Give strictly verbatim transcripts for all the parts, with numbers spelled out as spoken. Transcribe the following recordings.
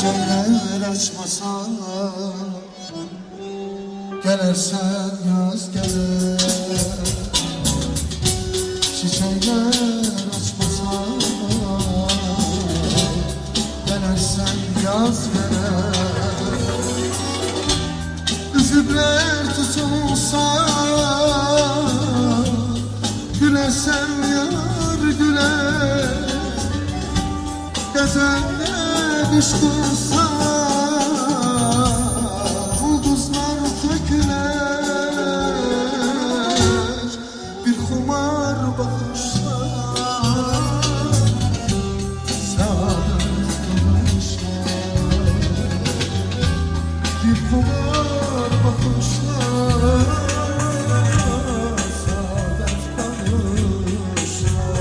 çiçekler açmasan, gelersen yaz gelir. Çiçekler açmasan, gelersen yaz gelir. Üzümler tutulsa, gülersen yar güler. Gecende düş kılsa, ulduzlar töküler. Bir kumar bakışlar, saadet kavuşlar. Bir kumar bakışlar, saadet kavuşlar.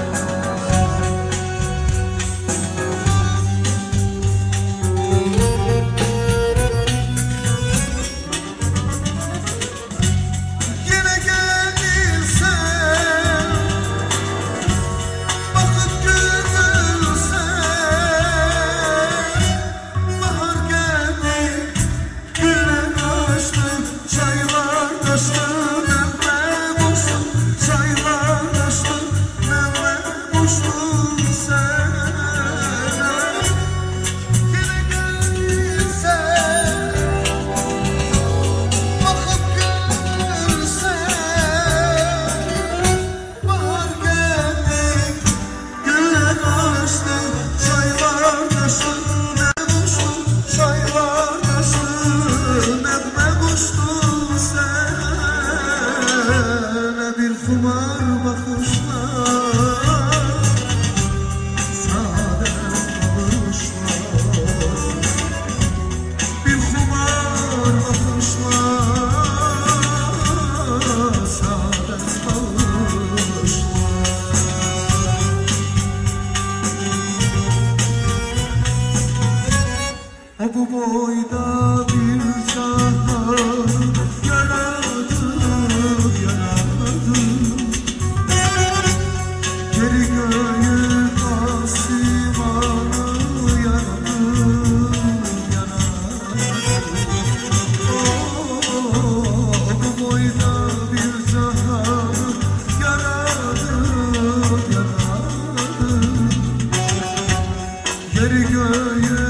Bu boyda bir cahan yaradım, yaradım. Geri göğü asimanı yaradım, yaradım. Oh, bu boyda bir cahan yaradım, yaradım. Geri göğü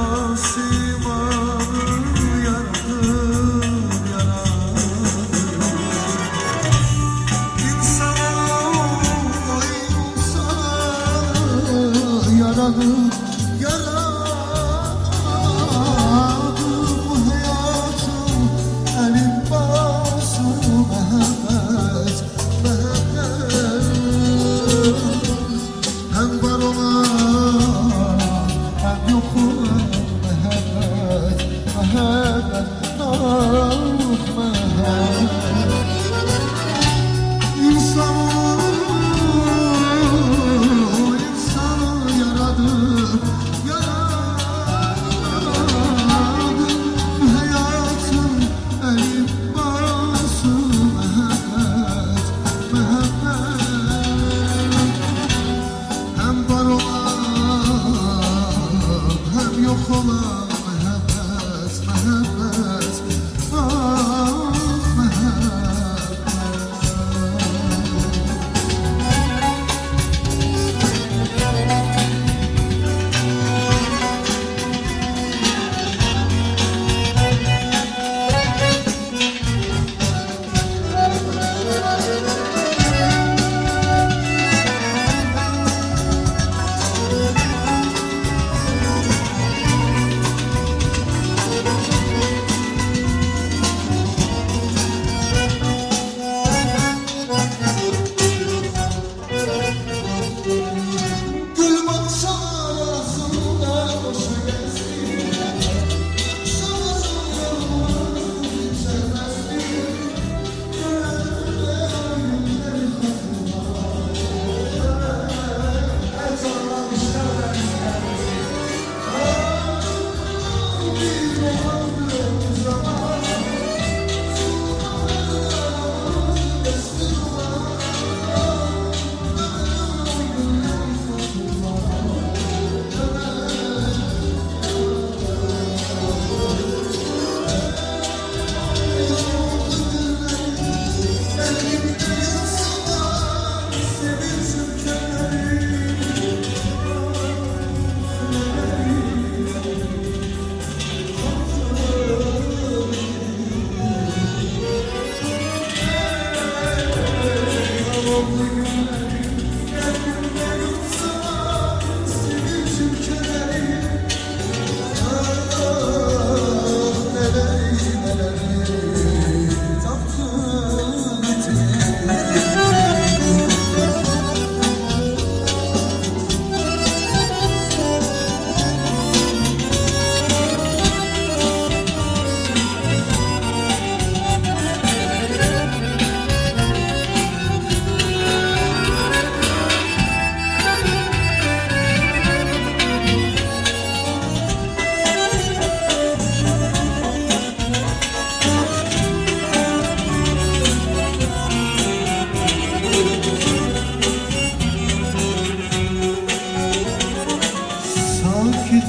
yaradım, bu hayatım elin bazı mehmet, mehmet. Hem var olan hem yok olan mehmet, mehmet, ah mehmet. İnsan mehmet, mehmet, ah mehmet.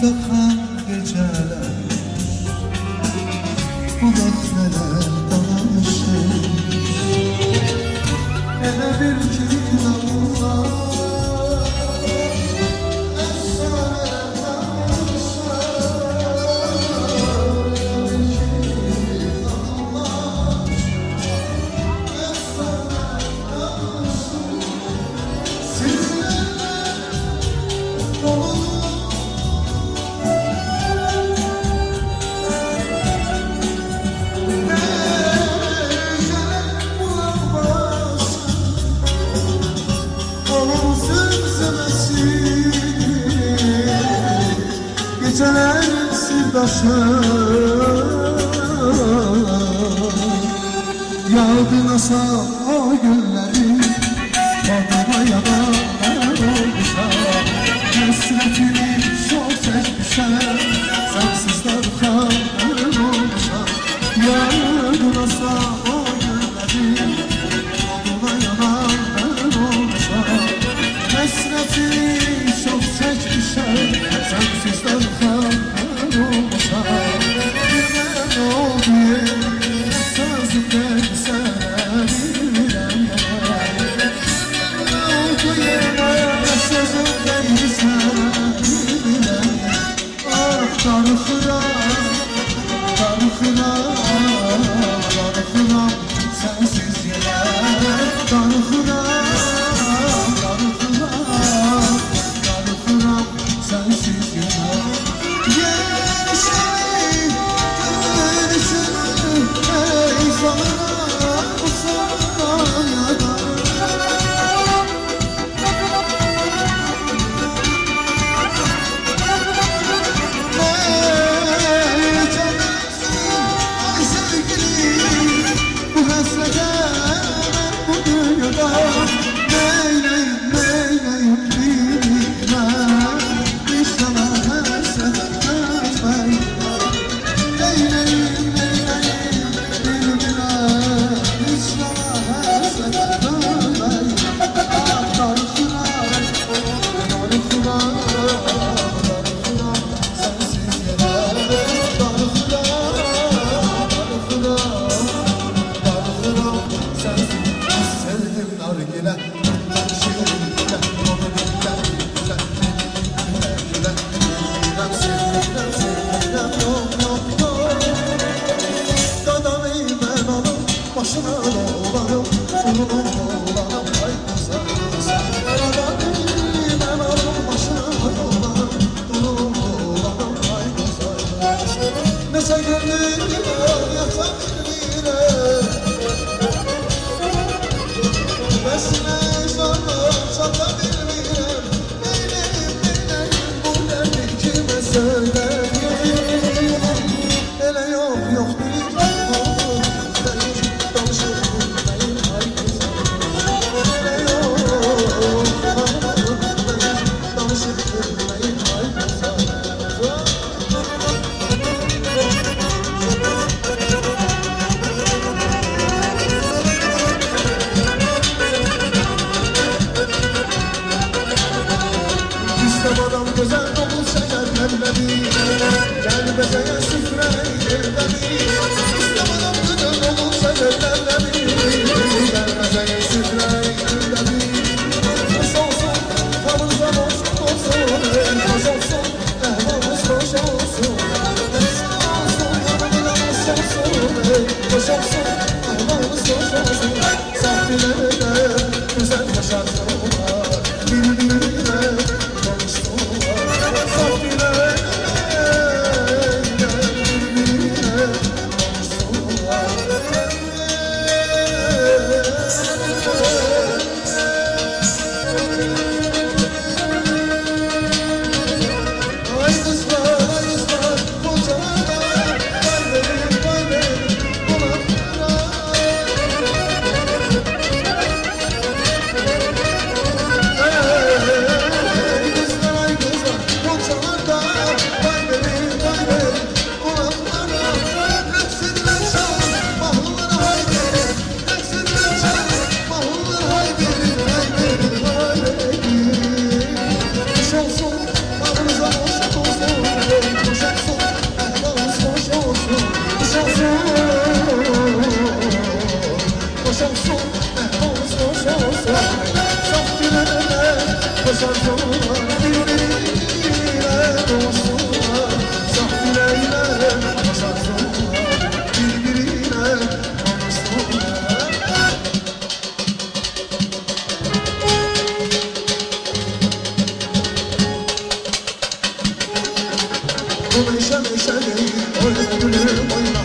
xəstəxan gecələr bu vaxt nələr danışır. Elə bil ki Allah geceler sırdaşım yağdı nasıl o günlerin oduna yanar olmuşam hasretini çok çekmişem sensizler kalır olmuşam yağdı nasıl o günlerin oduna yanar olmuşam hasretini çok çekmişem sensizler kalır olmuşam bir ben olayım sözümden sana bilmem olayım sözümden sana bilmem ah darıkıram darıkıram darıkıram sensiz yere darıkıram darıkıram darıkıram sensiz yere gelişini görüşünü ey zamana usan yana ey canımsın ay sevgilim bu hasrete ben bu dünyada neyleyim neyleyim bilmem bir sana hasret etmeyim neyleyim neyleyim bilmem bir sana hasret etmeyim ah darıkıram darıkıram darıkıram sensiz yere darıkıram darıkıram darıkıram sensiz sevdim nargile şirin güle onu güle güle güle güle sevdim sevdim yok yok yok Dadanayım ben alıp başına dolanım Kulunum dolanım ay güzel güzel Dadanayım ben alıp başına dolanım Kulunum dolanım ay güzel güzel Nese gönlüm yatak bile Besine zorla çata bilmirem Neyleyim neyleyim bu derdi kime söyleyeyim Ele yok yok değil olur değil Danışır değil ay güzel Ele yok olur değil Danışır değil ay güzel İstem adam güzel dolu şekerlerleri Gel bezeye süfreylerleri İstem adam güzel dolu şekerlerleri Gel bezeye süfreylerleri Hoş olsun, havuzda hoş olsun Hoş olsun, ehvalımız hoş olsun Hoş olsun, havuzda hoş olsun Hoş olsun, ehvalımız hoş olsun Sahilerde güzel yaşarsınlar Birbirine konuşsunlar Sahilerde O meşe meşe değil, oyna gülüm oyna.